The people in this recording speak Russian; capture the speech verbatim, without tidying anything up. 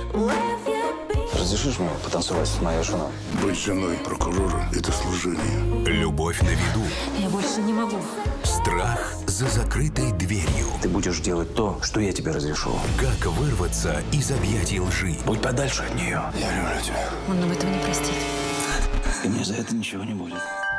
Разрешишь мне потанцевать с моей женой? Быть женой прокурора – это служение. Любовь на виду. Я больше не могу. Страх за закрытой дверью. Ты будешь делать то, что я тебе разрешу. Как вырваться из объятий лжи. Будь подальше от нее. Я люблю тебя. Он нам этого не простит. И мне за это ничего не будет.